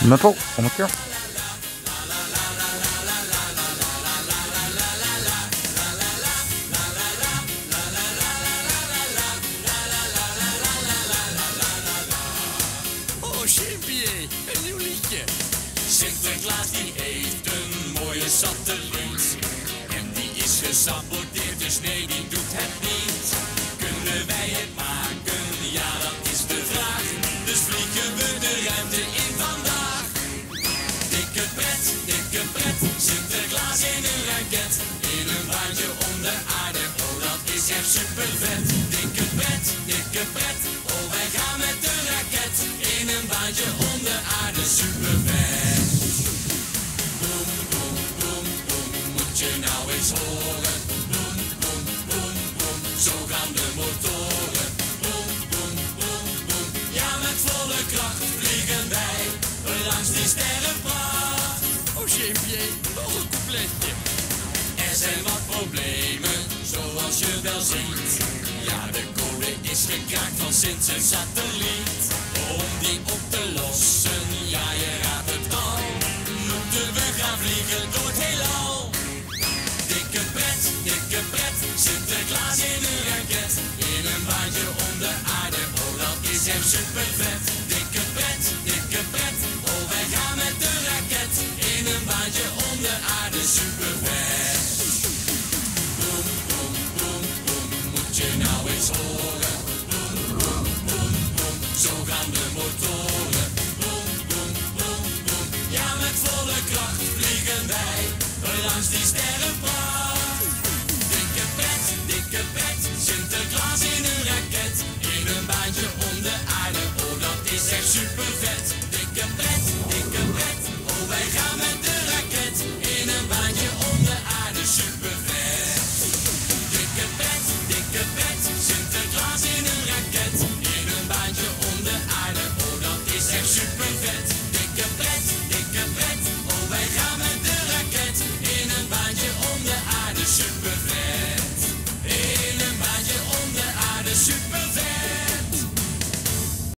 Knuppel, om een keer. Oh, Chimpie, een nieuw liedje. Sinterklaas die heeft een mooie satelliet. En die is gesaboteerd, dus nee, die doet het niet. Kunnen wij het maken? Ja, dat is de vraag. Dus vliegen we de ruimte in vandaag. Dikke pret, Sinterklaas in een raket. In een baantje om de aarde, oh dat is echt super vet. Dikke pret, oh wij gaan met de raket. In een baantje om de aarde, super vet. Boem, boem, boem, boem, moet je nou eens horen. Boem, boem, boem, boem, zo gaan de motoren. Boem, boem, boem, boem, ja met volle kracht vliegen wij langs die sterrenpracht. Oh Chimpie, nog een coupletje. Er zijn wat problemen, zoals je wel ziet. Ja, de code is gekraakt van sinds een satelliet. Om die op te lossen, ja je raadt het al, moeten we gaan vliegen door het heelal. Dikke pret, Sinterklaas in een raket. In een baantje om de aarde, oh dat is echt super vet. Dikke pret, oh wij gaan met de raket. In een baantje om de aarde, super vet. Boem, boem, boem, boem, moet je nou eens horen. Boem, boem, boem, boem, zo gaan de motoren. Boem, boem, boem, boem, ja met volle kracht vliegen wij langs die